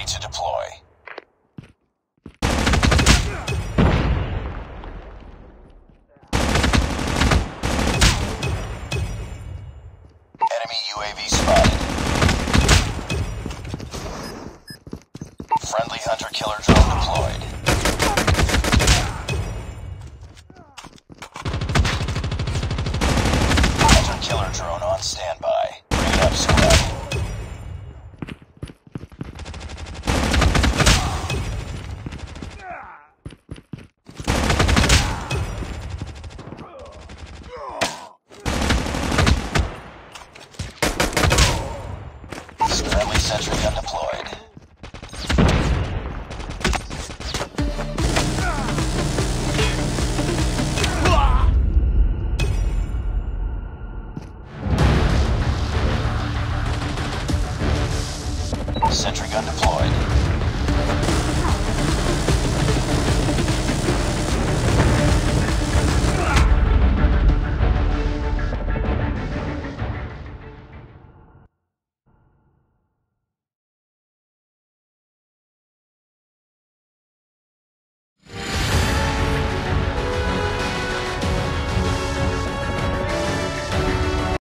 to deploy. Enemy UAV spotted. Friendly hunter-killer drone deployed. Hunter-killer drone on standby. Bring it up, squad. Friendly sentry gun deployed.